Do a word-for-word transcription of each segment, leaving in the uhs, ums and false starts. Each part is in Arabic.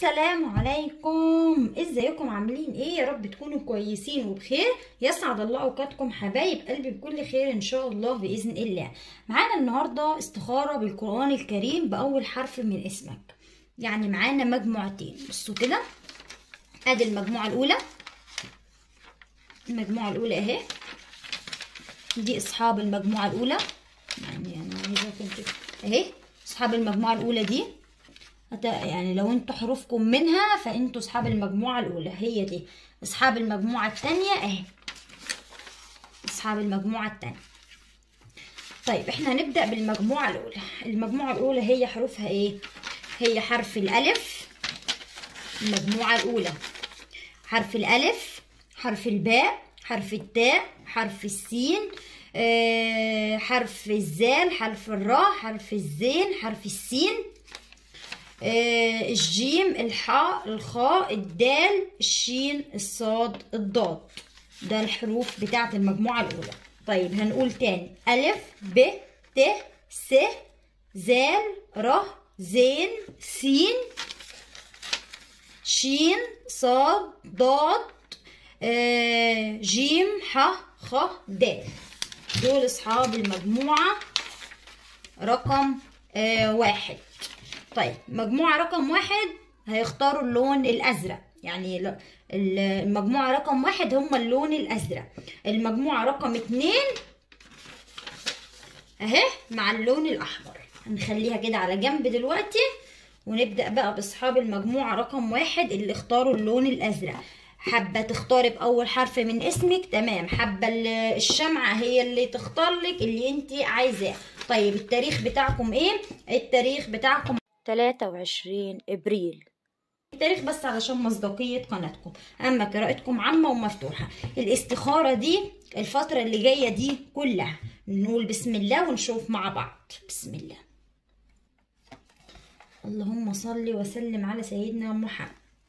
السلام عليكم، ازيكم؟ عاملين ايه؟ يا رب تكونوا كويسين وبخير. يسعد الله اوقاتكم حبايب قلبي بكل خير ان شاء الله باذن الله. معانا النهارده استخاره بالقران الكريم باول حرف من اسمك. يعني معانا مجموعتين، بصوا كده. ادي المجموعه الاولى، المجموعه الاولى اهي، دي اصحاب المجموعه الاولى. يعني انا عايزاكم اهي اصحاب المجموعه الاولى دي، يعني لو انتوا حروفكم منها فانتوا اصحاب المجموعه الاولى. هي دي اصحاب المجموعه الثانيه اهي، اصحاب المجموعه الثانيه. طيب احنا هنبدا بالمجموعه الاولى. المجموعه الاولى هي حروفها ايه؟ هي حرف الالف. المجموعه الاولى حرف الالف، حرف الباء، حرف التاء، حرف السين، آه حرف الزال، حرف الراء، حرف الزين، حرف السين، آه الجيم، الحاء، الخاء، الدال، الشين، الصاد، الضاد. ده الحروف بتاعة المجموعة الأولى. طيب هنقول تاني: ألف، ب، ت، س، زال، ر، زين، سين، شين، صاد، ضاد، آه جيم، ح، خ، د. دول أصحاب المجموعة رقم آه واحد. طيب مجموعة رقم واحد هيختاروا اللون الأزرق، يعني المجموعة رقم واحد هم اللون الأزرق. المجموعة رقم اتنين اهي مع اللون الأحمر. هنخليها كده على جنب دلوقتي، ونبدأ بقى بأصحاب المجموعة رقم واحد اللي اختاروا اللون الأزرق. حابة تختاري بأول حرف من اسمك تمام، حابة الشمعة هي اللي تختار لك اللي انت عايزاه. طيب التاريخ بتاعكم ايه؟ التاريخ بتاعكم تلاتة وعشرين ابريل. التاريخ بس علشان مصداقية قناتكم، اما قراءتكم عامة ومفتوحة. الاستخارة دي الفترة اللي جاية دي كلها نقول بسم الله ونشوف مع بعض. بسم الله. اللهم صل وسلم على سيدنا محمد.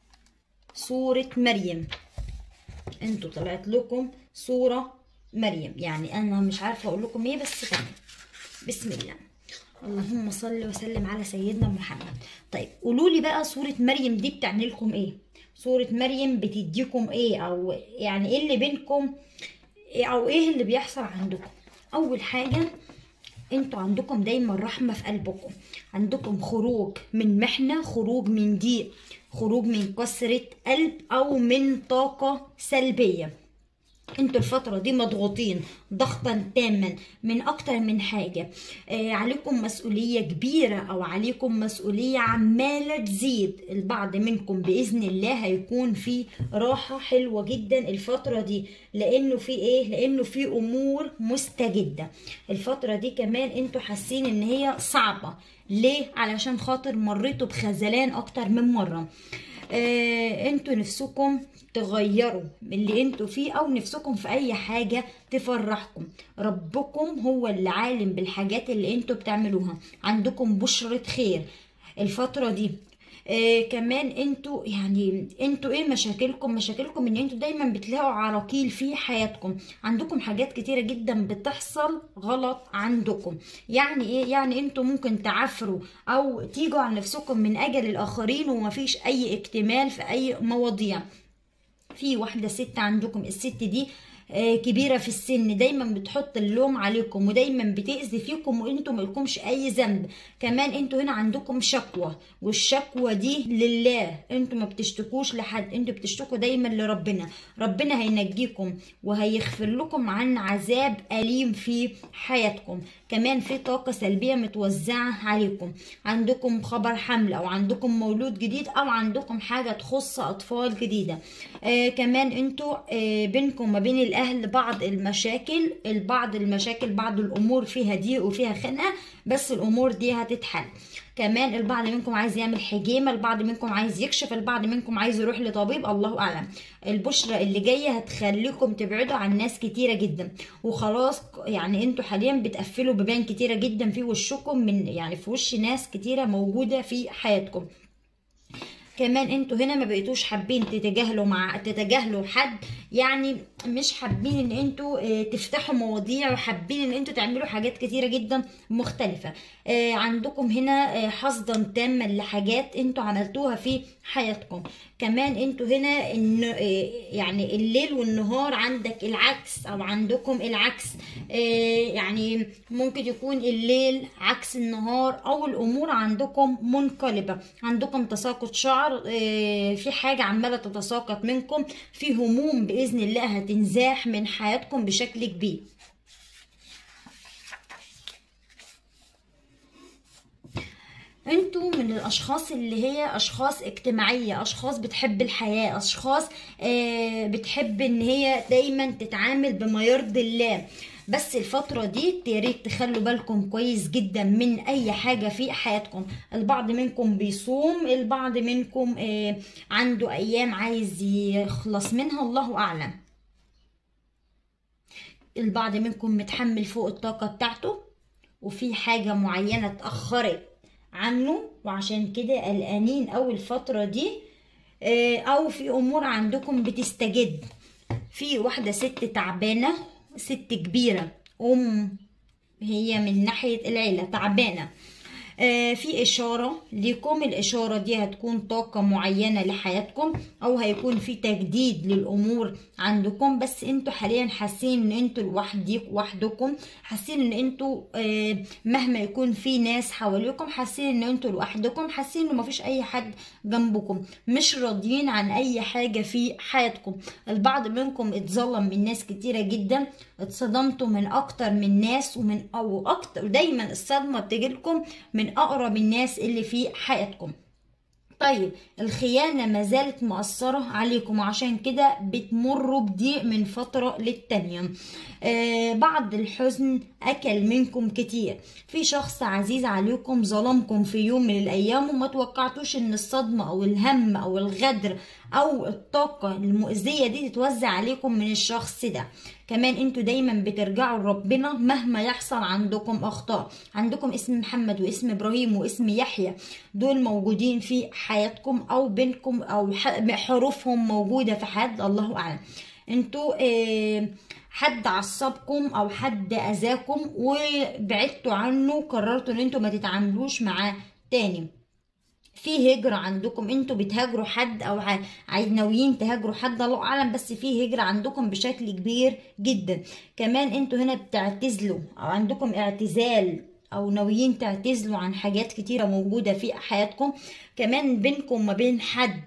سورة مريم، انتوا طلعت لكم سورة مريم، يعني انا مش عارفة اقول لكم ايه بس تمام. بسم الله. اللهم صل وسلم على سيدنا محمد. طيب قولوا لي بقى سورة مريم دي بتعني لكم ايه؟ سورة مريم بتديكم ايه؟ او يعني ايه اللي بينكم، او ايه اللي بيحصل عندكم؟ اول حاجة انتوا عندكم دايما رحمة في قلبكم، عندكم خروج من محنة، خروج من ضيق، خروج من كسرة قلب او من طاقة سلبية. انتوا الفترة دي مضغوطين ضغطا تاما من اكتر من حاجة. آه عليكم مسؤولية كبيرة او عليكم مسؤولية عمالة تزيد. البعض منكم باذن الله هيكون في راحة حلوة جدا الفترة دي، لانه في ايه؟ لانه في امور مستجدة. الفترة دي كمان انتوا حاسين ان هي صعبة. ليه؟ علشان خاطر مريتوا بخذلان اكتر من مرة. آه انتوا نفسكم تغيروا اللي انتوا فيه، او نفسكم في اي حاجة تفرحكم. ربكم هو اللي عالم بالحاجات اللي انتوا بتعملوها. عندكم بشرة خير الفترة دي. آه كمان انتوا يعني انتوا ايه مشاكلكم؟ مشاكلكم ان انتوا دايما بتلاقوا عراقيل في حياتكم. عندكم حاجات كتيرة جدا بتحصل غلط عندكم. يعني ايه؟ يعني انتوا ممكن تعفروا او تيجوا على نفسكم من اجل الاخرين ومفيش اي اكتمال في اي مواضيع. في واحدة ست عندكم، الست دي كبيرة في السن، دايما بتحط اللوم عليكم ودايما بتأذي فيكم وانتم ملكمش اي ذنب. كمان انتوا هنا عندكم شكوى، والشكوى دي لله، انتوا ما بتشتكوش لحد، انتوا بتشتكوا دايما لربنا. ربنا هينجيكم وهيغفر لكم عن عذاب أليم في حياتكم. كمان في طاقة سلبية متوزعة عليكم. عندكم خبر حمل او عندكم مولود جديد او عندكم حاجة تخص اطفال جديدة. آه كمان انتوا آه بينكم وما بين الاهل بعض المشاكل، البعض المشاكل بعض الامور فيها ضيق وفيها خنقة، بس الامور دي هتتحل. كمان البعض منكم عايز يعمل حجامة، البعض منكم عايز يكشف، البعض منكم عايز يروح لطبيب، الله اعلم. البشرة اللي جاية هتخليكم تبعدوا عن ناس كتيرة جدا، وخلاص يعني انتوا حاليا بتقفلوا بيبان كتيرة جدا في وشكم، من يعني في وش ناس كتيرة موجودة في حياتكم. كمان انتوا هنا ما بقيتوش حابين تتجاهلوا مع تتجاهلوا حد، يعني مش حابين ان انتوا اه تفتحوا مواضيع، وحابين ان انتوا تعملوا حاجات كتيره جدا مختلفه. اه عندكم هنا اه حصدا تاما لحاجات انتوا عملتوها في حياتكم. كمان انتوا هنا ان اه يعني الليل والنهار عندك العكس، او عندكم العكس. اه يعني ممكن يكون الليل عكس النهار، او الامور عندكم منقلبه، عندكم تساقط شعر، اه في حاجه عماله تتساقط منكم، في هموم باذن الله هتنزاح من حياتكم بشكل كبير. انتوا من الاشخاص اللي هي اشخاص اجتماعية، اشخاص بتحب الحياة، اشخاص اه بتحب ان هي دايما تتعامل بما يرضي الله. بس الفترة دي ياريت تخلوا بالكم كويس جدا من اي حاجة في حياتكم. البعض منكم بيصوم، البعض منكم اه عنده ايام عايز يخلص منها، الله اعلم. البعض منكم متحمل فوق الطاقة بتاعته، وفي حاجة معينة اتأخرت عنه وعشان كده قلقانين أول فترة دي، او في امور عندكم بتستجد. في واحدة ست تعبانة، ست كبيرة، ام هي من ناحية العيلة تعبانة. في إشارة لكم، الإشارة دي هتكون طاقة معينة لحياتكم، أو هيكون في تجديد للأمور عندكم. بس انتوا حاليا حاسين ان انتوا لوحديك وحدكم، حاسين ان انتوا مهما يكون في ناس حواليكم، حاسين ان انتوا لوحدكم، حاسين ان مفيش أي حد جنبكم، مش راضيين عن أي حاجة في حياتكم. البعض منكم اتظلم من ناس كتيرة جدا، اتصدمتوا من أكتر من ناس، ومن أو أكتر دايما الصدمة بتجيلكم من أقرب الناس اللي في حياتكم. طيب الخيانة ما زالت مؤثرة عليكم، وعشان كده بتمروا بضيق من فترة للتانية. آه بعض الحزن أكل منكم كتير، في شخص عزيز عليكم ظلمكم في يوم من الأيام، وما توقعتوش ان الصدمة أو الهم أو الغدر أو الطاقة المؤذية دي تتوزع عليكم من الشخص ده. كمان انتوا دايما بترجعوا لربنا مهما يحصل عندكم اخطاء. عندكم اسم محمد واسم ابراهيم واسم يحيى، دول موجودين في حياتكم او بينكم، او حروفهم موجودة في حد، الله اعلم. انتوا اه حد عصبكم او حد اذاكم وبعدتوا عنه، قررتوا ان انتوا ما تتعاملوش معاه تاني. في هجرة عندكم، انتوا بتهاجروا حد او عايز ناويين تهاجروا حد، الله اعلم، بس في هجرة عندكم بشكل كبير جدا. كمان انتوا هنا بتعتزلوا او عندكم اعتزال، او ناويين تعتزلوا عن حاجات كتيرة موجودة في حياتكم. كمان بينكم ما بين حد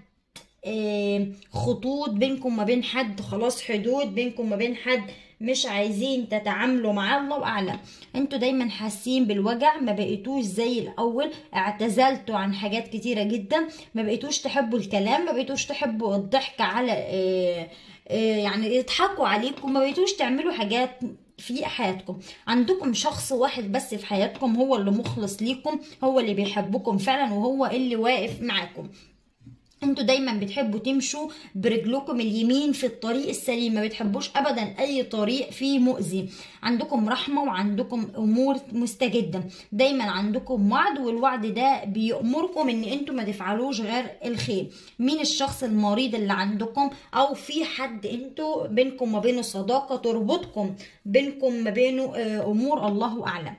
خطوط، بينكم ما بين حد خلاص حدود، بينكم ما بين حد مش عايزين تتعاملوا معاه، الله اعلم. انتوا دايما حاسين بالوجع، ما بقيتوش زي الاول، اعتزلتوا عن حاجات كتيره جدا، ما بقيتوش تحبوا الكلام، ما بقيتوش تحبوا الضحك على اه اه يعني يضحكوا عليكم، ما بقيتوش تعملوا حاجات في حياتكم. عندكم شخص واحد بس في حياتكم هو اللي مخلص ليكم، هو اللي بيحبكم فعلا، وهو اللي واقف معاكم. انتوا دايما بتحبوا تمشوا برجلكم اليمين في الطريق السليم، ما بتحبوش ابدا اي طريق فيه مؤذي. عندكم رحمة وعندكم امور مستجدة، دايما عندكم وعد، والوعد ده بيأمركم ان انتوا ما تفعلوش غير الخير. مين الشخص المريض اللي عندكم؟ او في حد انتوا بينكم ما بينه صداقة تربطكم، بينكم ما بينه امور، الله اعلم.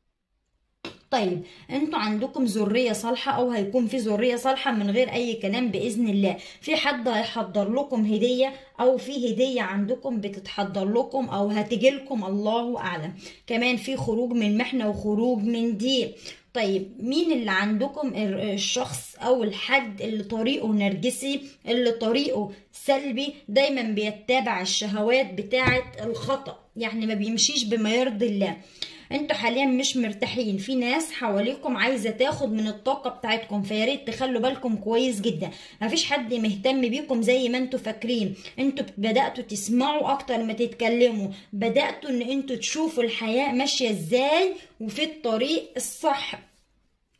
طيب انتوا عندكم ذرية صالحة، او هيكون في ذرية صالحة من غير اي كلام باذن الله. في حد هيحضر لكم هدية، او في هدية عندكم بتتحضر لكم او هتجيلكم، الله اعلم. كمان في خروج من محنة وخروج من ضيق. طيب مين اللي عندكم؟ الشخص او الحد اللي طريقه نرجسي، اللي طريقه سلبي، دايما بيتبع الشهوات بتاعة الخطأ، يعني ما بيمشيش بما يرضي الله. انتوا حاليا مش مرتاحين، في ناس حواليكم عايزه تاخد من الطاقه بتاعتكم، فياريت تخلوا بالكم كويس جدا. مفيش حد مهتم بيكم زي ما انتوا فاكرين، انتوا بداتوا تسمعوا اكتر ما تتكلموا، بداتوا ان انتوا تشوفوا الحياه ماشيه ازاي وفي الطريق الصح.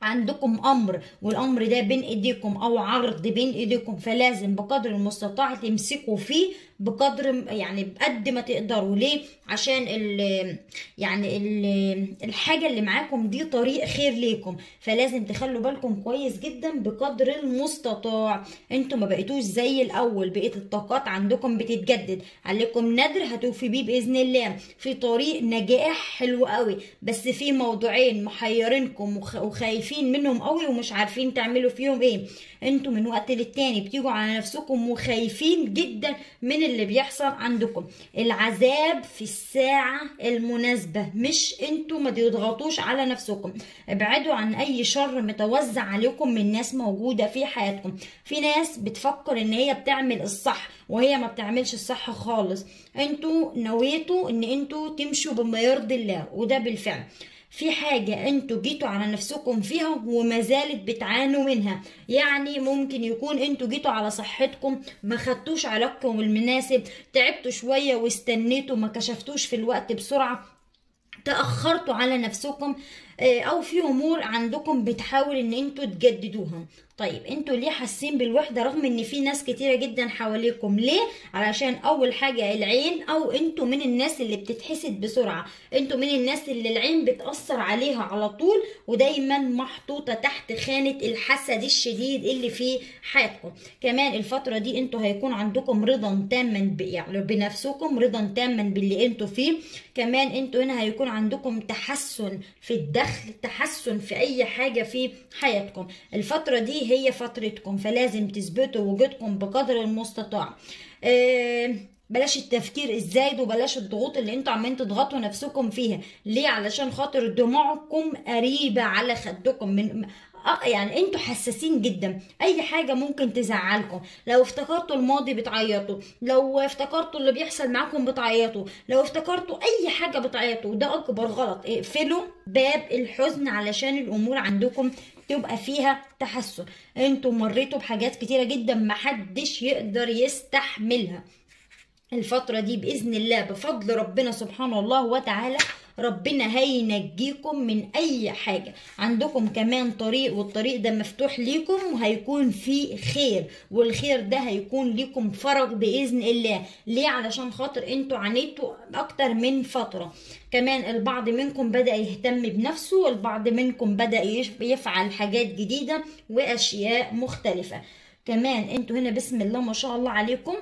عندكم امر والامر ده بين ايديكم او عرض بين ايديكم، فلازم بقدر المستطاع تمسكوا فيه بقدر يعني بقد ما تقدروا. ليه؟ عشان ال يعني ال الحاجه اللي معاكم دي طريق خير ليكم، فلازم تخلوا بالكم كويس جدا بقدر المستطاع. انتوا ما بقيتوش زي الاول، بقيت الطاقات عندكم بتتجدد، عليكم ندر هتوفي بيه باذن الله، في طريق نجاح حلو قوي، بس في موضوعين محيرينكم وخايفين منهم قوي ومش عارفين تعملوا فيهم ايه. انتوا من وقت للتاني بتيجوا على نفسكم وخايفين جدا من اللي بيحصل عندكم. العذاب في الساعة المناسبة، مش انتوا ما تضغطوش على نفسكم. ابعدوا عن اي شر متوزع عليكم من ناس موجودة في حياتكم. في ناس بتفكر ان هي بتعمل الصح وهي ما بتعملش الصح خالص. انتوا نويتوا ان انتوا تمشوا بما يرضي الله، وده بالفعل. في حاجة انتوا جيتوا على نفسكم فيها وما زالت بتعانوا منها، يعني ممكن يكون انتوا جيتوا على صحتكم ما خدتوش علاجكم المناسب، تعبتوا شوية واستنيتوا ما كشفتوش في الوقت بسرعة، تأخرتوا على نفسكم، او في امور عندكم بتحاول ان انتوا تجددوها. طيب انتوا ليه حاسين بالوحدة رغم ان في ناس كتيرة جدا حواليكم؟ ليه؟ علشان اول حاجة العين، او انتوا من الناس اللي بتتحسد بسرعة، انتوا من الناس اللي العين بتأثر عليها على طول ودايما محطوطة تحت خانة الحسد الشديد اللي في حياتكم. كمان الفترة دي انتوا هيكون عندكم رضا تاما يعني بنفسكم، رضا تاما باللي انتوا فيه. كمان انتوا هنا هيكون عندكم تحسن في الدخل، تحسن في اي حاجة في حياتكم. الفترة دي هي فترتكم، فلازم تثبتوا وجودكم بقدر المستطاع. أه بلاش التفكير الزايد وبلاش الضغوط اللي انتوا عمالين تضغطوا نفسكم فيها. ليه؟ علشان خاطر دموعكم قريبة على خدكم، من اه يعني انتوا حساسين جدا، اي حاجة ممكن تزعلكم. لو افتكرتوا الماضي بتعيطوا، لو افتكرتوا اللي بيحصل معاكم بتعيطوا، لو افتكرتوا اي حاجة بتعيطوا، وده اكبر غلط. اقفلوا باب الحزن علشان الامور عندكم تبقى فيها تحسن. انتوا مريتوا بحاجات كتيرة جدا محدش يقدر يستحملها. الفترة دي بإذن الله بفضل ربنا سبحانه الله وتعالى ربنا هينجيكم من أي حاجة. عندكم كمان طريق، والطريق ده مفتوح ليكم وهيكون فيه خير، والخير ده هيكون ليكم فرج بإذن الله. ليه؟ علشان خاطر انتوا عانيتوا أكتر من فترة. كمان البعض منكم بدأ يهتم بنفسه، والبعض منكم بدأ يفعل حاجات جديدة وأشياء مختلفة. كمان انتوا هنا بسم الله ما شاء الله عليكم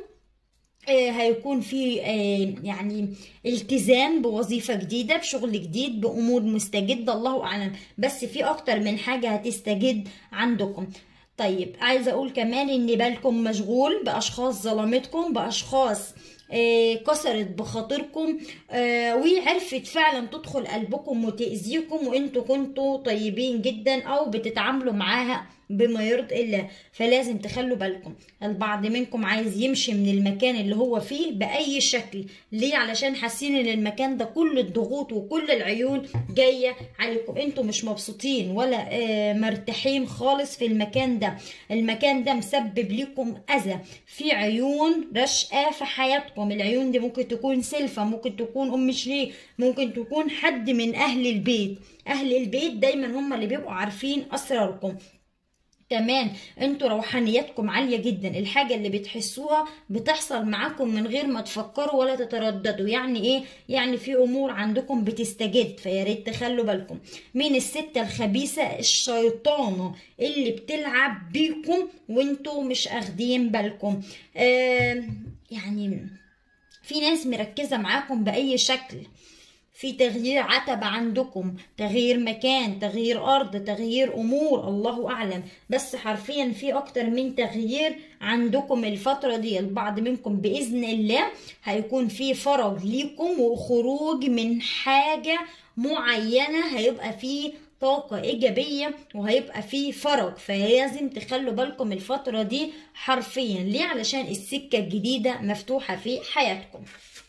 هيكون في يعني التزام بوظيفة جديدة، بشغل جديد، بأمور مستجدة، الله أعلم، بس في أكتر من حاجة هتستجد عندكم. طيب عايزة أقول كمان إن بالكم مشغول بأشخاص ظلمتكم، بأشخاص كسرت بخاطركم وعرفت فعلا تدخل قلبكم وتأذيكم، وانتوا كنتوا طيبين جدا او بتتعاملوا معاها بما يرضي الله، فلازم تخلوا بالكم. البعض منكم عايز يمشي من المكان اللي هو فيه بأي شكل. ليه؟ علشان حاسين ان المكان ده كل الضغوط وكل العيون جاية عليكم، انتوا مش مبسوطين ولا مرتاحين خالص في المكان ده. المكان ده مسبب لكم أذى، في عيون رشقة في حياتكم. العيون دي ممكن تكون سلفة، ممكن تكون أم شريك، ممكن تكون حد من أهل البيت. أهل البيت دايما هم اللي بيبقوا عارفين أسراركم. كمان انتوا روحانياتكم عالية جدا، الحاجة اللي بتحسوها بتحصل معاكم من غير ما تفكروا ولا تترددوا. يعني ايه؟ يعني في امور عندكم بتستجد، فياريت تخلوا بالكم من الستة الخبيثة الشيطانة اللي بتلعب بيكم وانتوا مش اخدين بالكم. آه يعني في ناس مركزة معاكم بأي شكل، في تغيير عتبة عندكم، تغيير مكان، تغيير أرض، تغيير أمور، الله أعلم، بس حرفيا في أكتر من تغيير عندكم الفترة دي. البعض منكم بإذن الله هيكون في فرج ليكم وخروج من حاجة معينة، هيبقى فيه طاقة إيجابية وهيبقى فيه فرج، فلازم تخلوا بالكم الفترة دي حرفيا. ليه؟ علشان السكة الجديدة مفتوحة في حياتكم.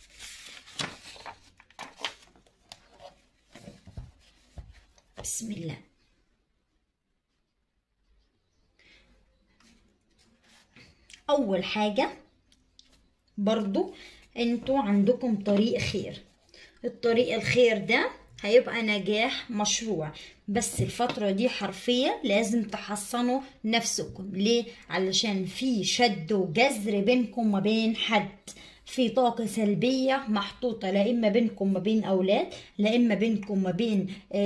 بسم الله. اول حاجة برضو انتوا عندكم طريق خير. الطريق الخير ده هيبقى نجاح مشروع. بس الفترة دي حرفيا لازم تحصنوا نفسكم. ليه؟ علشان في شد وجذر بينكم وما بين حد، في طاقة سلبية محطوطة لا إما بينكم ما بين أولاد، لا إما بينكم ما بين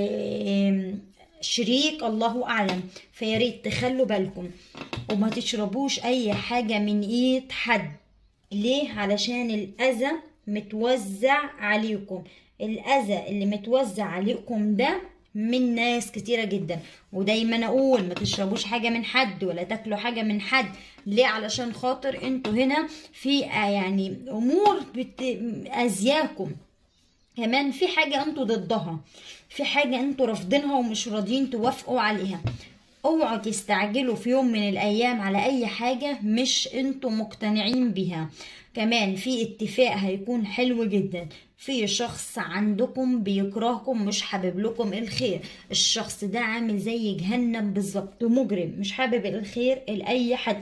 شريك، الله أعلم. فياريت تخلوا بالكم وما تشربوش أي حاجة من إيد حد. ليه؟ علشان الأذى متوزع عليكم. الأذى اللي متوزع عليكم ده من ناس كتيرة جدا. ودايما أقول ما تشربوش حاجة من حد ولا تاكلوا حاجة من حد. ليه؟ علشان خاطر انتوا هنا في يعني أمور بتأذياكم. كمان في حاجة انتوا ضدها، في حاجة انتوا رافضينها ومش راضيين توافقوا عليها. اوعوا تستعجلوا في يوم من الايام على اي حاجة مش انتوا مقتنعين بيها. كمان في اتفاق هيكون حلو جدا. في شخص عندكم بيكرهكم، مش حابب لكم الخير. الشخص ده عامل زي جهنم بالظبط، مجرم مش حابب الخير لأي حد.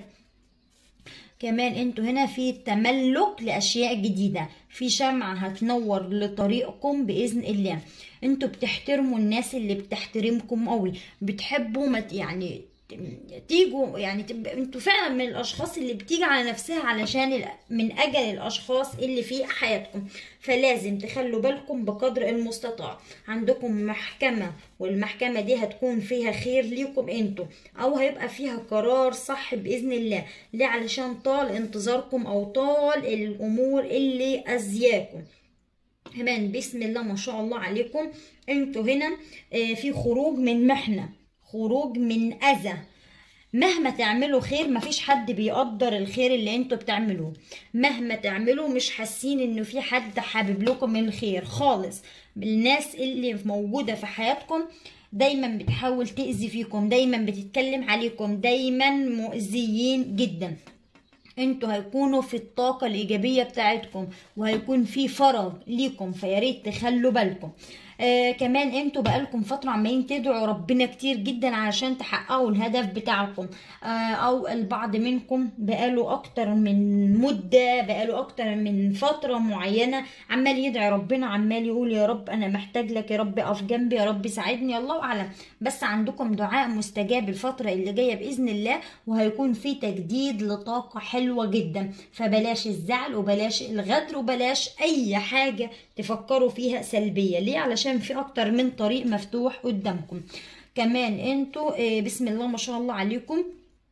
كمان انتوا هنا في تملك لاشياء جديدة، في شمعة هتنور لطريقكم باذن الله. انتوا بتحترموا الناس اللي بتحترمكم قوي، بتحبوا يعني تيجوا يعني انتوا فعلا من الاشخاص اللي بتيجي على نفسها علشان من اجل الاشخاص اللي في حياتكم. فلازم تخلوا بالكم بقدر المستطاع. عندكم محكمة، والمحكمة دي هتكون فيها خير ليكم انتوا، او هيبقى فيها قرار صح باذن الله. ليه؟ علشان طال انتظاركم او طال الامور اللي اذياكم. كمان بسم الله ما شاء الله عليكم انتوا هنا في خروج من محنة، خروج من اذى. مهما تعملوا خير مفيش حد بيقدر الخير اللي انتوا بتعملوه. مهما تعملوا مش حاسين انه في حد حابب لكم الخير خالص. الناس اللي موجودة في حياتكم دايما بتحاول تأذي فيكم، دايما بتتكلم عليكم، دايما مؤذيين جدا. انتوا هيكونوا في الطاقة الإيجابية بتاعتكم وهيكون في فرج ليكم، فياريت تخلوا بالكم. آه كمان انتوا بقالكم فترة عمالين تدعوا ربنا كتير جدا علشان تحققوا الهدف بتاعكم. آه او البعض منكم بقاله اكتر من مدة، بقاله اكتر من فترة معينة عمال يدعي ربنا، عمال يقول يا رب انا محتاج لك، يا رب اقف جنبي، يا رب ساعدني، الله اعلم. بس عندكم دعاء مستجاب الفترة اللي جاية بإذن الله، وهيكون في تجديد لطاقة حلوة جدا. فبلاش الزعل وبلاش الغدر وبلاش اي حاجة تفكروا فيها سلبية. ليه؟ علشان في اكتر من طريق مفتوح قدامكم. كمان انتوا بسم الله ما شاء الله عليكم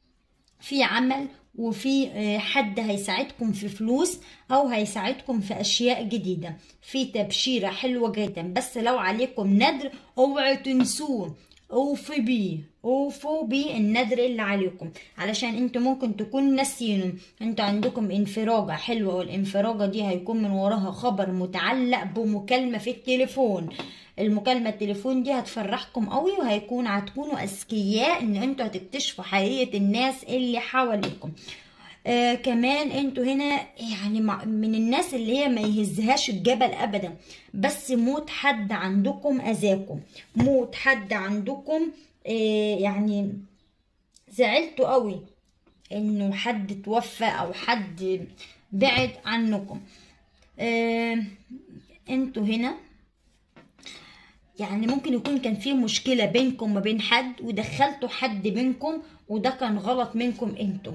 في عمل، وفي حد هيساعدكم في فلوس او هيساعدكم في اشياء جديدة. في تبشيرة حلوة جدا. بس لو عليكم ندر اوعوا تنسوه، اوفوا بيه، اوفوا بيه الندر اللي عليكم، علشان انتوا ممكن تكون ناسينه. انتوا عندكم انفراجة حلوة، والانفراجة دي هيكون من وراها خبر متعلق بمكالمة في التليفون. المكالمة التليفون دي هتفرحكم قوي، وهيكون هتكونوا اذكياء ان انتوا هتكتشفوا حقيقة الناس اللي حواليكم. آه كمان انتوا هنا يعني من الناس اللي هي ما يهزهاش الجبل ابدا. بس موت حد عندكم اذاكم، موت حد عندكم آه يعني زعلتوا قوي انه حد توفى او حد بعد عنكم. آه انتوا هنا يعني ممكن يكون كان في مشكلة بينكم وبين حد، ودخلتوا حد بينكم، وده كان غلط منكم انتوا،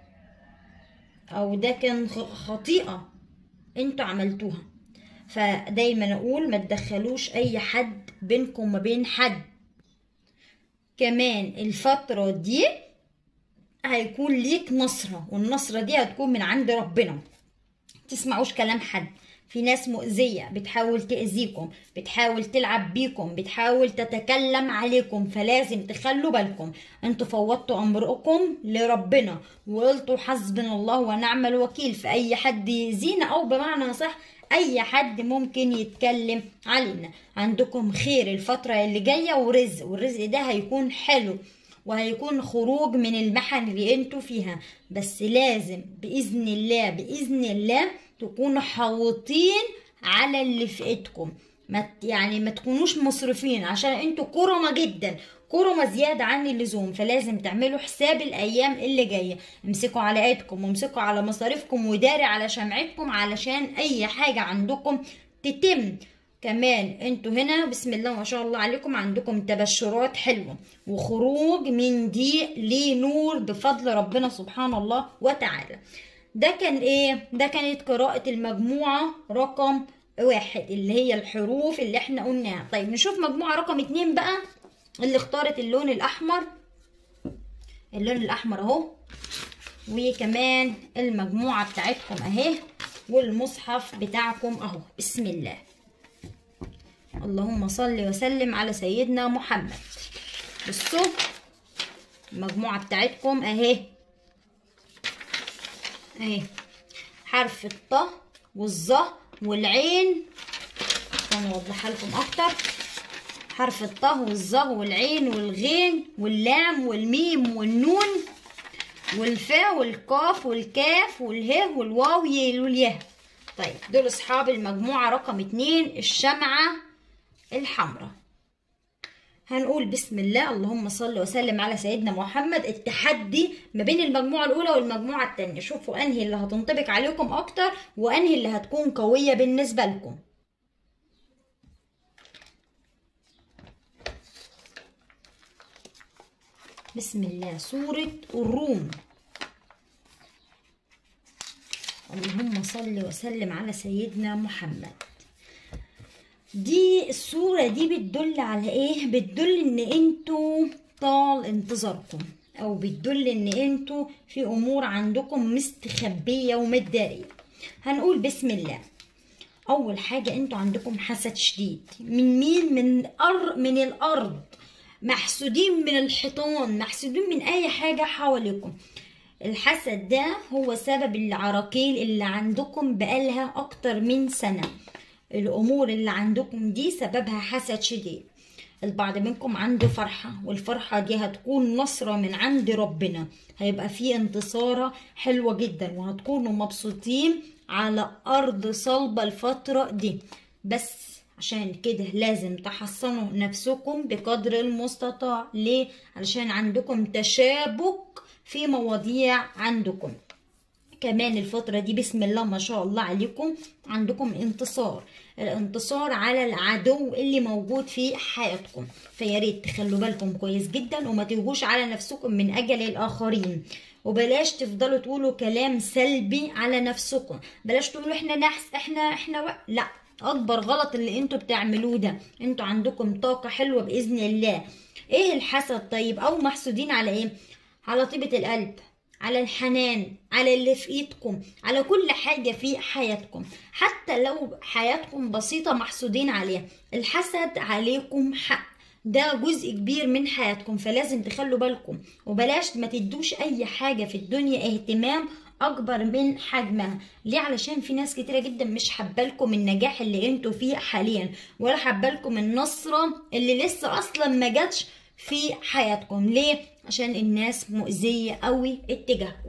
او ده كان خطيئة انتوا عملتوها. فدايما اقول ما تدخلوش اي حد بينكم وما بين حد. كمان الفترة دي هيكون ليك نصرة، والنصرة دي هتكون من عند ربنا. تسمعوش كلام حد. في ناس مؤذية بتحاول تأذيكم، بتحاول تلعب بيكم، بتحاول تتكلم عليكم. فلازم تخلوا بالكم. انتوا فوضتوا امركم لربنا وقلتوا حسبنا الله ونعم الوكيل في اي حد يأذينا، او بمعنى صح اي حد ممكن يتكلم علينا. عندكم خير الفترة اللي جاية ورزق، والرزق ده هيكون حلو، وهيكون خروج من المحن اللي انتوا فيها. بس لازم بإذن الله بإذن الله تكونوا حاوطين على اللي في ايدكم. ما يعني ما تكونوش مصرفين، عشان انتوا كرمة جدا، كرمة زيادة عن اللزوم. فلازم تعملوا حساب الايام اللي جاية. امسكوا على ايدكم وامسكوا على مصاريفكم وداري على شمعتكم، علشان اي حاجة عندكم تتم. كمان انتوا هنا بسم الله ما شاء الله عليكم عندكم تبشرات حلوة وخروج من ضيق لنور بفضل ربنا سبحانه الله وتعالى. ده كان ايه؟ ده كانت قراءة المجموعة رقم واحد اللي هي الحروف اللي احنا قلناها. طيب نشوف مجموعة رقم اتنين بقى اللي اختارت اللون الاحمر. اللون الاحمر اهو، وكمان المجموعة بتاعتكم اهي، والمصحف بتاعكم اهو. بسم الله، اللهم صل وسلم على سيدنا محمد. بصوا المجموعة بتاعتكم اهي اهي، حرف الطاء والظا والعين. انا اوضحها لكم اكتر. حرف الطاء والظا والعين والغين واللام والميم والنون والفاء والقاف والكاف والهاء والواو والياء. طيب دول اصحاب المجموعة رقم اتنين الشمعة الحمراء. هنقول بسم الله، اللهم صل وسلم على سيدنا محمد. التحدي ما بين المجموعة الأولى والمجموعة التانية، شوفوا أنهي اللي هتنطبق عليكم أكتر وأنهي اللي هتكون قوية بالنسبة لكم. بسم الله، سورة الروم. اللهم صل وسلم على سيدنا محمد. دي الصورة دي بتدل على ايه؟ بتدل ان انتوا طال انتظاركم، او بتدل ان انتوا في امور عندكم مستخبية ومتدارية. هنقول بسم الله. اول حاجة انتوا عندكم حسد شديد. من مين؟ من أر من الارض، محسودين من الحيطان، محسودين من اي حاجة حواليكم. الحسد ده هو سبب العراقيل اللي عندكم بقالها اكتر من سنة. الامور اللي عندكم دي سببها حسد شديد. البعض منكم عنده فرحة، والفرحة دي هتكون نصرة من عند ربنا، هيبقى فيه انتصارة حلوة جدا وهتكونوا مبسوطين على ارض صلبة الفترة دي. بس عشان كده لازم تحصنوا نفسكم بقدر المستطاع. ليه؟ علشان عندكم تشابك في مواضيع عندكم. كمان الفترة دي بسم الله ما شاء الله عليكم عندكم انتصار، الانتصار على العدو اللي موجود في حياتكم. فياريت تخلوا بالكم كويس جدا وما تيجوش على نفسكم من اجل الاخرين، وبلاش تفضلوا تقولوا كلام سلبي على نفسكم. بلاش تقولوا احنا نحس احنا احنا و... لا، اكبر غلط اللي انتوا بتعملوه ده. انتوا عندكم طاقة حلوة باذن الله. ايه الحسد طيب؟ او محسودين على ايه؟ على طيبة القلب، على الحنان، على اللي في ايدكم، على كل حاجة في حياتكم. حتى لو حياتكم بسيطة محسودين عليها. الحسد عليكم حق، ده جزء كبير من حياتكم، فلازم تخلوا بالكم. وبلاش ما تدوش اي حاجة في الدنيا اهتمام اكبر من حجمها. ليه؟ علشان في ناس كتيرة جدا مش حبالكم النجاح اللي انتوا فيه حاليا، ولا حبالكم النصرة اللي لسه اصلا ما جاتش في حياتكم. ليه؟ عشان الناس مؤذية قوي اتجاهكم.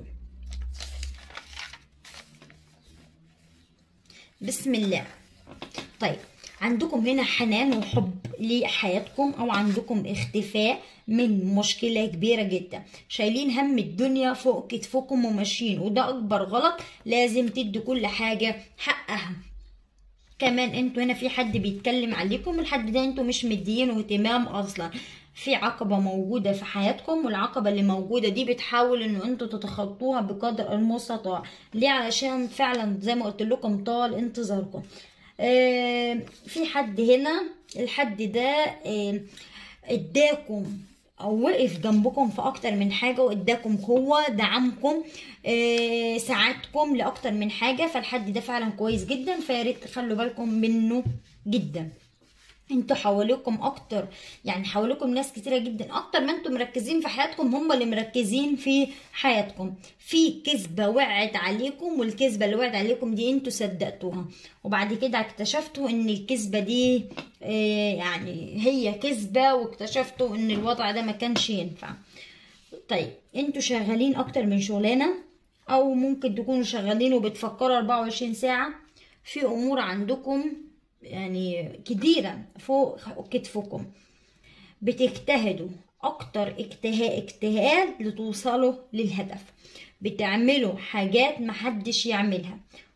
بسم الله. طيب عندكم هنا حنان وحب لحياتكم، او عندكم اختفاء من مشكلة كبيرة جدا. شايلين هم الدنيا فوق كتفكم وماشيين، وده اكبر غلط. لازم تدوا كل حاجة حقها. كمان انتوا هنا في حد بيتكلم عليكم، الحد ده انتوا مش مدينه اهتمام اصلا. في عقبة موجودة في حياتكم، والعقبة اللي موجودة دي بتحاول انه انتوا تتخطوها بقدر المستطاع. ليه؟ علشان فعلا زي ما قلت لكم طال انتظاركم. آه في حد هنا، الحد ده آه اداكم او وقف جنبكم في اكتر من حاجة، واداكم قوة، دعمكم، آه ساعدكم لاكتر من حاجة. فالحد ده فعلا كويس جدا، فياريت تخلوا بالكم منه جدا. انتوا حواليكم اكتر، يعني حواليكم ناس كتيرة جدا. اكتر ما انتوا مركزين في حياتكم هم اللي مركزين في حياتكم. في كذبة وقعت عليكم، والكذبة اللي وقعت عليكم دي انتوا صدقتوها، وبعد كده اكتشفتوا ان الكذبة دي اه يعني هي كذبة، واكتشفتوا ان الوضع ده ما كانش ينفع. طيب انتوا شغالين اكتر من شغلانة، او ممكن تكونوا شغالين وبتفكروا اربعة وعشرين ساعة في امور عندكم يعني كتيرة فوق كتفكم. بتجتهدوا اكتر اجتهاد اجتهاد لتوصلوا للهدف. بتعملوا حاجات محدش يعملها.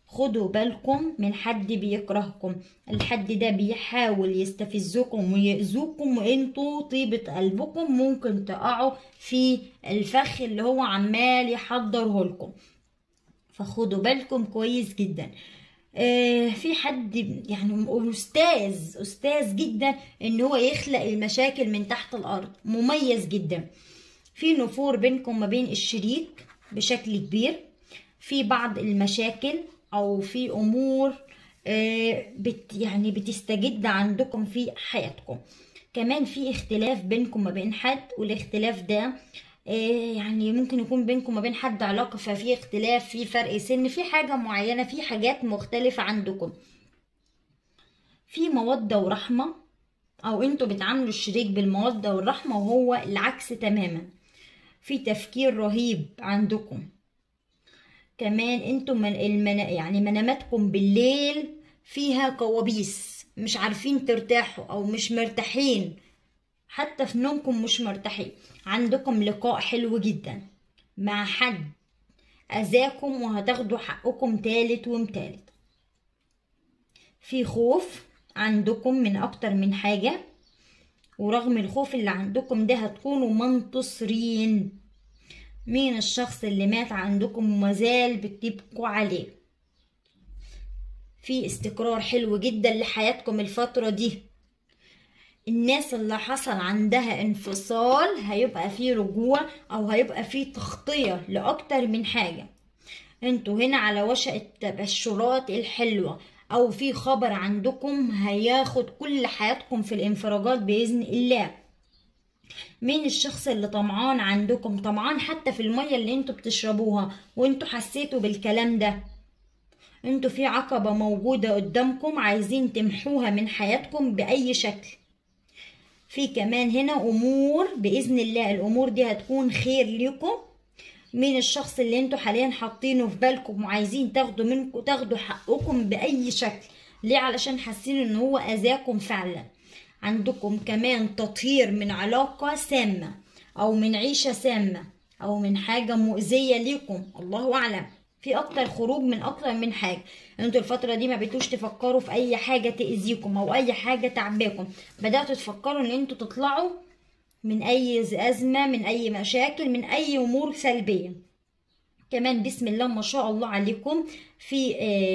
خدوا بالكم من حد بيكرهكم، الحد ده بيحاول يستفزكم ويأذوكم، وانتوا طيبة قلبكم ممكن تقعوا في الفخ اللي هو عمال يحضره لكم، فخدوا بالكم كويس جدا. آه في حد يعني استاذ استاذ جدا ان هو يخلق المشاكل من تحت الارض، مميز جدا. في نفور بينكم ما بين الشريك بشكل كبير، في بعض المشاكل او في امور آه بت يعني بتستجد عندكم في حياتكم. كمان في اختلاف بينكم ما بين حد، والاختلاف ده آه يعني ممكن يكون بينكم ما بين حد علاقة، ففي اختلاف، في فرق سن، في حاجة معينة، في حاجات مختلفة عندكم. في مودة ورحمة، او انتوا بتعاملوا الشريك بالمودة والرحمة وهو العكس تماما. في تفكير رهيب عندكم. كمان انتوا من المن... يعني مناماتكم بالليل فيها كوابيس، مش عارفين ترتاحوا او مش مرتاحين، حتى في نومكم مش مرتاحين. عندكم لقاء حلو جدا مع حد اذاكم وهتاخدوا حقكم تالت ومتالت. في خوف عندكم من اكتر من حاجة، ورغم الخوف اللي عندكم ده هتكونوا منتصرين. مين الشخص اللي مات عندكم ومازال بتبكوا عليه؟ في استقرار حلو جدا لحياتكم الفترة دي. الناس اللي حصل عندها انفصال هيبقى في رجوع، او هيبقى في تغطية لأكتر من حاجة. انتوا هنا على وشك التبشرات الحلوة، او في خبر عندكم هياخد كل حياتكم في الانفراجات بإذن الله. مين الشخص اللي طمعان عندكم؟ طمعان حتى في المية اللي انتوا بتشربوها، وانتوا حسيتوا بالكلام ده. انتوا في عقبة موجودة قدامكم عايزين تمحوها من حياتكم بأي شكل. في كمان هنا امور بإذن الله، الامور دي هتكون خير لكم. مين الشخص اللي انتوا حاليا حاطينه في بالكم وعايزين تاخدوا منكم تاخدوا حقكم بأي شكل؟ ليه؟ علشان حاسين ان هو اذاكم فعلا. عندكم كمان تطهير من علاقة سامة، او من عيشة سامة، او من حاجة مؤذية ليكم، الله اعلم. في اكتر خروج من اكتر من حاجة. انتوا الفترة دي ما بقيتوش تفكروا في اي حاجة تأذيكم او اي حاجة تعباكم، بدأتوا تفكروا ان انتوا تطلعوا من اي ازمة، من اي مشاكل، من اي امور سلبية. كمان بسم الله ما شاء الله عليكم في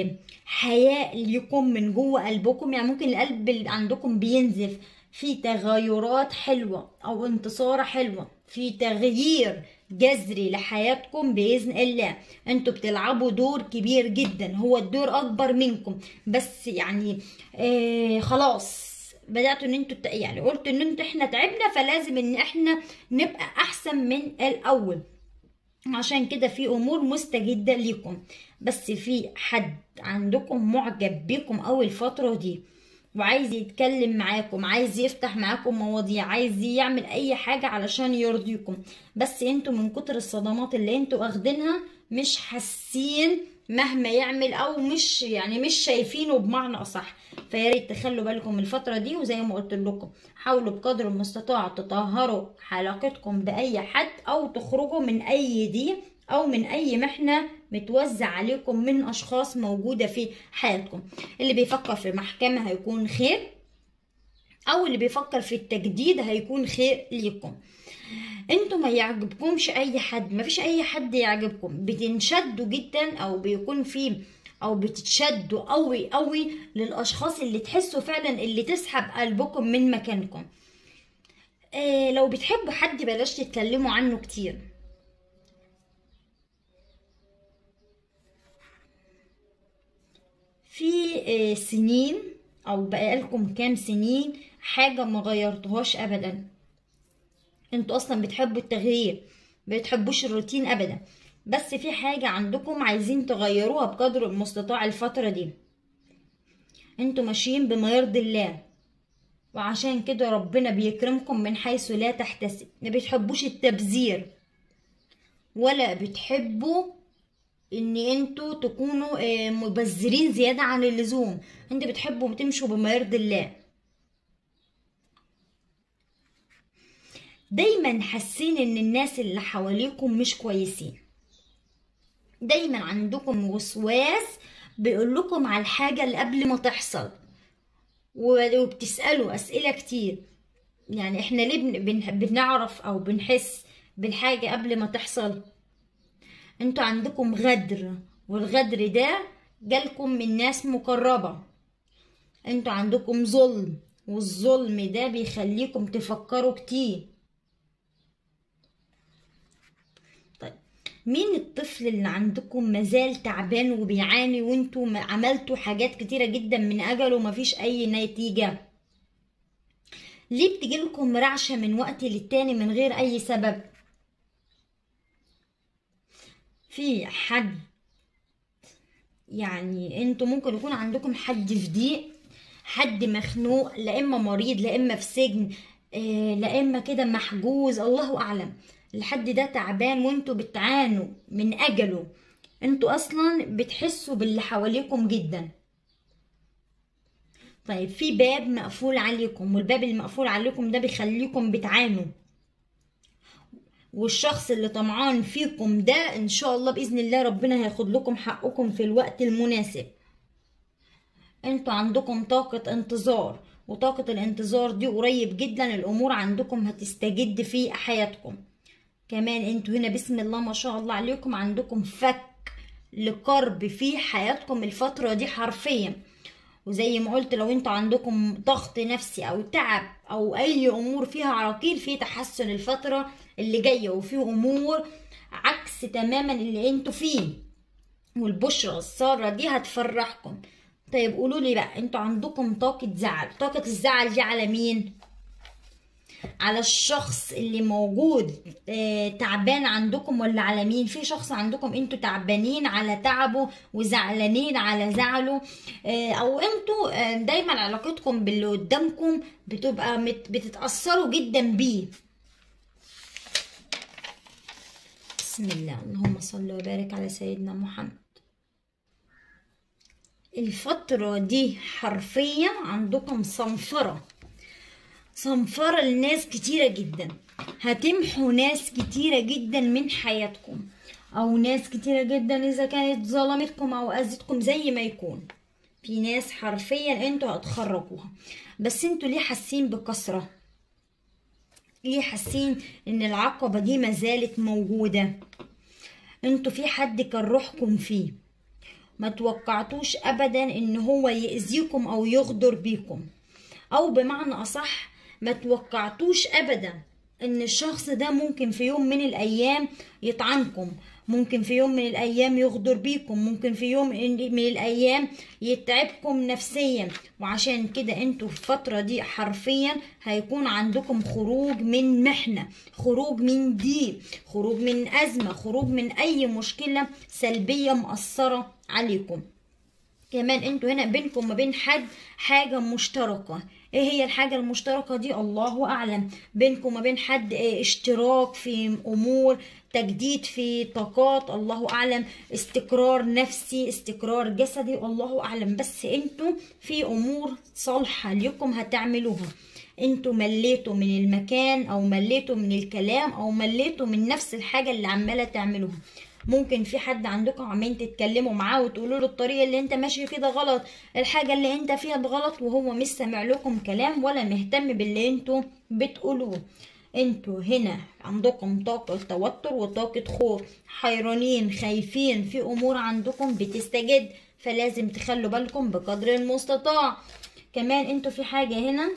حياء ليكم من جوه قلبكم، يعني ممكن القلب اللي عندكم بينزف. في تغيرات حلوة او انتصار حلوة، في تغيير جذري لحياتكم بإذن الله. انتوا بتلعبوا دور كبير جدا، هو الدور اكبر منكم، بس يعني آه خلاص بدأتوا ان انتوا يعني قلتوا ان انتوا احنا تعبنا، فلازم ان احنا نبقى احسن من الاول. عشان كده في امور مستجدة ليكم، بس في حد عندكم معجب بيكم اوي الفترة دي، وعايز يتكلم معاكم، عايز يفتح معاكم مواضيع، عايز يعمل اي حاجة علشان يرضيكم. بس انتوا من كتر الصدمات اللي انتوا واخدينها مش حاسين مهما يعمل، او مش يعني مش شايفينه بمعنى اصح. فياريت تخلوا بالكم الفترة دي، وزي ما قلت لكم حاولوا بقدر المستطاع تطهروا حلقتكم بأي حد، او تخرجوا من اي دي او من اي محنة متوزع عليكم من اشخاص موجودة في حياتكم. اللي بيفكر في محكمة هيكون خير، او اللي بيفكر في التجديد هيكون خير ليكم. انتوا ما يعجبكمش اي حد، ما فيش اي حد يعجبكم، بتنشدوا جدا او بيكون في او بتتشدوا قوي قوي للاشخاص اللي تحسوا فعلا اللي تسحب قلبكم من مكانكم. اه لو بتحبوا حد بلاش تتكلموا عنه كتير. في اه سنين او بقالكم كام سنين حاجة ما غيرتوهاش ابدا. انتوا اصلا بتحبوا التغيير، بتحبوش الروتين ابدا، بس في حاجة عندكم عايزين تغيروها بقدر المستطاع الفترة دي. انتوا ماشيين بما يرضي الله، وعشان كده ربنا بيكرمكم من حيث لا تحتسب. ما بتحبوش التبذير، ولا بتحبوا ان انتوا تكونوا مبذرين زيادة عن اللزوم. انتوا بتحبوا تمشوا بما يرضي الله. دايما حاسين ان الناس اللي حواليكم مش كويسين، دايما عندكم وسواس بيقول لكم على الحاجة اللي قبل ما تحصل، وبتسألوا أسئلة كتير. يعني احنا ليه بن... بنعرف او بنحس بالحاجة قبل ما تحصل؟ انتوا عندكم غدر، والغدر ده جالكم من ناس مقربة. انتوا عندكم ظلم، والظلم ده بيخليكم تفكروا كتير. طيب مين الطفل اللي عندكم مازال تعبان وبيعاني وانتوا عملتوا حاجات كتيرة جدا من اجله ومفيش اي نتيجة؟ ليه بتجيلكم رعشة من وقت للتاني من غير اي سبب؟ في حد، يعني انتوا ممكن يكون عندكم حد في ضيق، حد مخنوق، لا اما مريض لا اما في سجن، آه لا اما كده محجوز، الله اعلم. الحد ده تعبان وانتوا بتعانوا من اجله. انتوا اصلا بتحسوا باللي حواليكم جدا. طيب في باب مقفول عليكم، والباب اللي مقفول عليكم ده بيخليكم بتعانوا، والشخص اللي طمعان فيكم ده ان شاء الله باذن الله ربنا هياخد لكم حقكم في الوقت المناسب. انتوا عندكم طاقة انتظار، وطاقة الانتظار دي قريب جدا الامور عندكم هتستجد في حياتكم. كمان انتوا هنا بسم الله ما شاء الله عليكم عندكم فك لقرب في حياتكم الفترة دي حرفيا. وزي ما قلت لو انتوا عندكم ضغط نفسي او تعب او اي امور فيها عراقيل، في تحسن الفترة اللي جاية، وفي امور عكس تماما اللي انتوا فيه، والبشرة السارة دي هتفرحكم. طيب قولوا لي بقى، انتوا عندكم طاقة زعل. طاقة الزعل دي على مين؟ على الشخص اللي موجود اه تعبان عندكم، ولا على مين؟ في شخص عندكم انتوا تعبانين على تعبه وزعلانين على زعله، اه او انتوا اه دايما علاقتكم باللي قدامكم بتبقى بتتأثروا جدا بيه. بسم الله، اللهم صل وبارك على سيدنا محمد. الفترة دي حرفيا عندكم صنفرة، صنفرة لناس كتيرة جدا، هتمحوا ناس كتيرة جدا من حياتكم، او ناس كتيرة جدا اذا كانت ظلمتكم او اذتكم زي ما يكون. في ناس حرفيا انتوا هتخرجوها، بس انتوا ليه حاسين بكسرة؟ ليه حاسين ان العقبة دي مازالت موجودة؟ انتوا في حد كان روحكم فيه، ما توقعتوش ابدا ان هو يأذيكم او يغدر بيكم، او بمعنى اصح ما توقعتوش ابدا ان الشخص ده ممكن في يوم من الايام يطعنكم، ممكن في يوم من الايام يغدر بيكم، ممكن في يوم من الايام يتعبكم نفسيا. وعشان كده انتوا في الفترة دي حرفيا هيكون عندكم خروج من محنة، خروج من ضيق، خروج من ازمة، خروج من اي مشكلة سلبية مؤثرة عليكم. كمان انتوا هنا بينكم وما بين حد حاجة مشتركة. ايه هي الحاجة المشتركة دي؟ الله اعلم. بينكم وما بين حد ايه؟ اشتراك في امور، تجديد في طاقات، الله اعلم، استقرار نفسي، استقرار جسدي، الله اعلم. بس انتوا في امور صالحة لكم هتعملوها. انتوا مليتوا من المكان او مليتوا من الكلام او مليتوا من نفس الحاجة اللي عمالة تعملوها. ممكن في حد عندكم عمالين تتكلموا معاه وتقولوا له الطريق اللي انت ماشي فيه ده غلط، الحاجة اللي انت فيها ده غلط، وهو مش سامع لكم كلام ولا مهتم باللي انتوا بتقولوه. انتوا هنا عندكم طاقة توتر وطاقة خوف، حيرانين، خايفين، في امور عندكم بتستجد، فلازم تخلوا بالكم بقدر المستطاع. كمان انتوا في حاجة هنا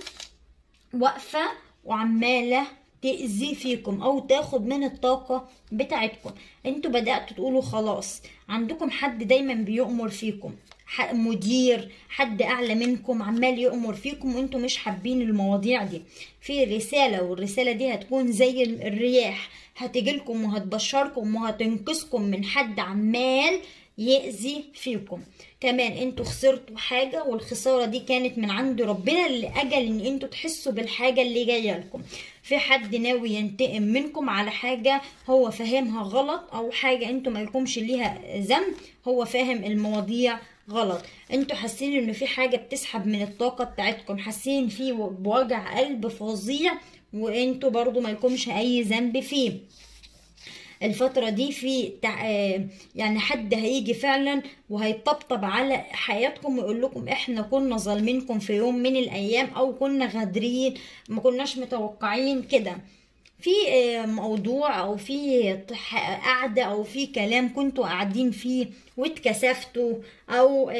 واقفة وعمالة تأذي فيكم او تاخد من الطاقة بتاعتكم. انتوا بدأتوا تقولوا خلاص، عندكم حد دايما بيؤمر فيكم، مدير، حد اعلى منكم عمال يؤمر فيكم، وانتوا مش حابين المواضيع دي. في رسالة، والرسالة دي هتكون زي الرياح، هتجيلكم وهتبشركم وهتنقذكم من حد عمال يأذي فيكم. كمان انتوا خسرتوا حاجة، والخسارة دي كانت من عند ربنا لأجل ان انتوا تحسوا بالحاجة اللي جاية لكم. في حد ناوي ينتقم منكم على حاجة هو فاهمها غلط، او حاجة انتوا ما يكونش ليها ذنب، هو فاهم المواضيع غلط. انتوا حاسين ان في حاجة بتسحب من الطاقة بتاعتكم، حاسين في بوجع قلب فظيع، وانتوا برضو ما يكونش اي ذنب فيه. الفترة دي في تع... يعني حد هيجي فعلا وهيطبطب على حياتكم ويقول لكم احنا كنا ظالمينكم في يوم من الايام، او كنا غادرين ما كناش متوقعين كده. في موضوع او في قعدة او في كلام كنتوا قاعدين فيه واتكسفتوا او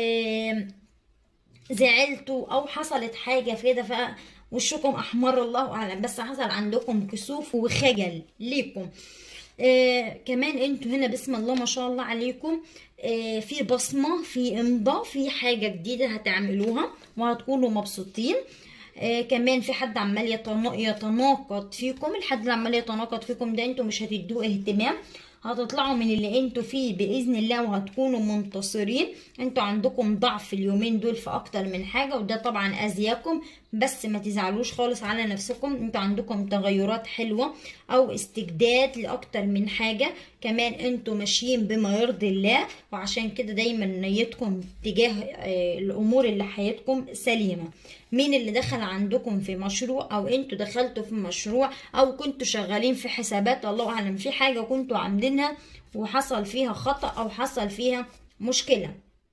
زعلتوا او حصلت حاجة كده ف وشكم احمر الله اعلم، بس حصل عندكم كسوف وخجل ليكم. آه كمان انتوا هنا بسم الله ما شاء الله عليكم آه في بصمة، في امضاء، في حاجة جديدة هتعملوها وهتكونوا مبسوطين. آه كمان في حد عمال يتناقض فيكم، الحد اللي عمال يتناقض فيكم ده انتوا مش هتدوه اهتمام، هتطلعوا من اللي انتوا فيه باذن الله وهتكونوا منتصرين. انتوا عندكم ضعف اليومين دول في اكتر من حاجه وده طبعا اذياكم، بس ما تزعلوش خالص على نفسكم. انتوا عندكم تغيرات حلوه او استجداد لاكتر من حاجه. كمان انتوا ماشيين بما يرضي الله، وعشان كده دايما نيتكم تجاه الامور اللي حياتكم سليمه. مين اللي دخل عندكم في مشروع او انتوا دخلتوا في مشروع او كنتوا شغالين في حسابات، الله اعلم في حاجه كنتوا عاملينها وحصل فيها خطأ او حصل فيها مشكله.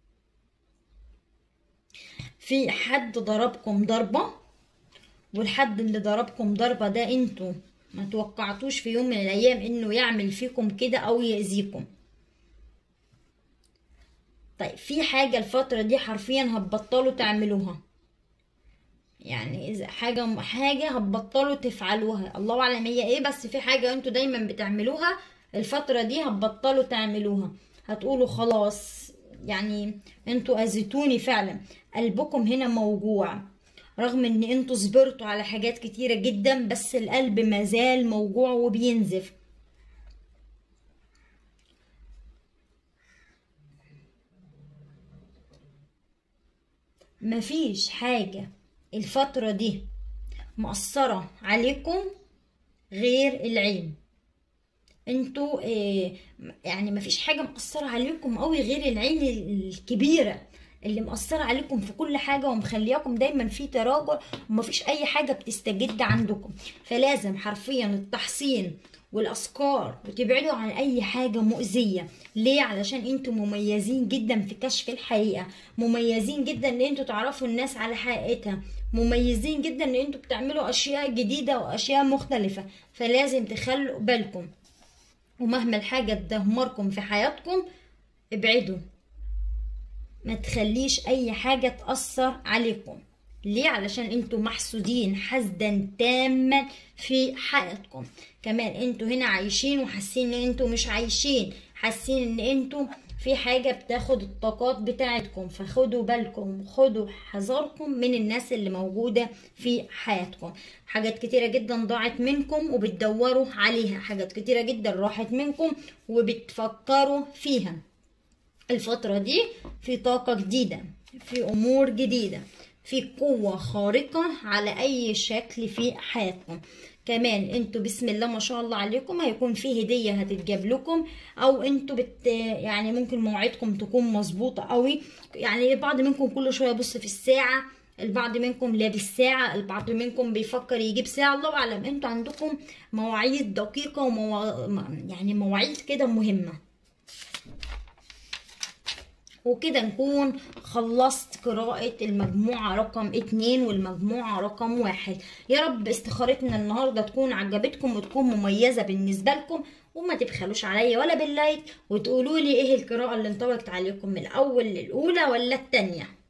في حد ضربكم ضربه، والحد اللي ضربكم ضربه ده انتوا ما توقعتوش في يوم من الايام انه يعمل فيكم كده او يأذيكم. طيب في حاجه الفتره دي حرفيا هتبطلوا تعملوها، يعني اذا حاجه حاجه هتبطلوا تفعلوها، الله اعلم هي ايه، بس في حاجه انتوا دايما بتعملوها الفتره دي هتبطلوا تعملوها. هتقولوا خلاص يعني انتوا اذيتوني فعلا، قلبكم هنا موجوع رغم ان انتوا صبرتوا على حاجات كتيره جدا، بس القلب مازال موجوع وبينزف. مفيش حاجه الفترة دي مأثرة عليكم غير العين. انتوا اه يعني مفيش حاجة مأثرة عليكم قوي غير العين الكبيرة اللي مأثرة عليكم في كل حاجة ومخلياكم دايما في تراجع ومفيش اي حاجة بتستجد عندكم. فلازم حرفيا التحصين والأذكار وتبعدوا عن اي حاجة مؤذية. ليه؟ علشان انتوا مميزين جدا في كشف الحقيقة، مميزين جدا ان انتوا تعرفوا الناس على حقيقتها، مميزين جدا ان انتوا بتعملوا اشياء جديدة واشياء مختلفة. فلازم تخلوا بالكم، ومهما الحاجة تدمركم في حياتكم ابعدوا، ما تخليش اي حاجة تأثر عليكم. ليه؟ علشان انتوا محسودين حسدا تاما في حياتكم. كمان انتوا هنا عايشين وحاسين ان انتوا مش عايشين، حاسين ان انتوا في حاجة بتاخد الطاقات بتاعتكم. فخدوا بالكم، خدوا حذركم من الناس اللي موجودة في حياتكم. حاجات كتيرة جدا ضاعت منكم وبتدوروا عليها، حاجات كتيرة جدا راحت منكم وبتفكروا فيها. الفترة دي في طاقة جديدة، في امور جديدة، في قوة خارقة على اي شكل في حياتكم. كمان انتوا بسم الله ما شاء الله عليكم هيكون في هدية هتتجاب لكم، او انتوا بت يعني ممكن مواعيدكم تكون مظبوطة قوي. يعني البعض منكم كل شوية يبص في الساعة، البعض منكم لابس ساعة، البعض منكم بيفكر يجيب ساعة، الله اعلم. انتوا عندكم مواعيد دقيقة ومو... يعني مواعيد كده مهمة. وكده نكون خلصت قراءة المجموعة رقم اتنين والمجموعة رقم واحد. يا رب استخارتنا النهاردة تكون عجبتكم وتكون مميزة بالنسبة لكم، وما تبخلوش عليا ولا باللايك، وتقولوا لي ايه القراءة اللي انطبقت عليكم من الاول للاولى ولا التانية.